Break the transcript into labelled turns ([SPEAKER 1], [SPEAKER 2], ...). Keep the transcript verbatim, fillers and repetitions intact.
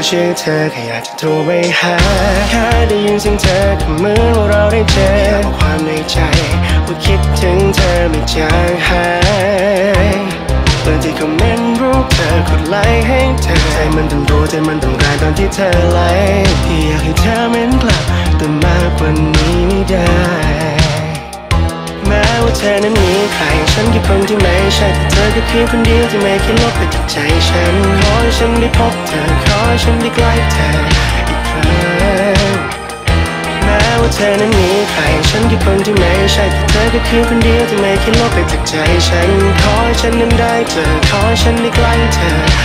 [SPEAKER 1] ชื่อเธอแค่อยากจะโทรไปหาแค่ได้ยินเสียงเธอก็เหมือนว่าเราได้เจอบอกความในใจว่าคิดถึงเธอไม่จางหายเปิดที่คอมเมนต์รูปเธอกดไลค์ให้เธอใจมันต้องรู้ใจมันต้องการตอนที่เธอไลค์อยากให้เธอเม้นกลับแต่มากกว่านี้ไม่ได้แม้ว่าเธอนั้นมีใครฉันคือคนที่ไม่ใช่แต่เธอก็เพียงคนเดียวที่ไม่คิดลบไปจากใจฉันขอให้ฉันได้พบเธอขอให้ฉันได้ใกล้เธออีกครั้งแม้ว่าเธอนั้นมีใครฉันคือคนที่ไม่ใช่แต่เธอก็คือคนเดียวที่ไม่คิดลบไปจากใจฉันขอให้ฉันนั้นได้เจอขอให้ฉันได้ใกล้เธอ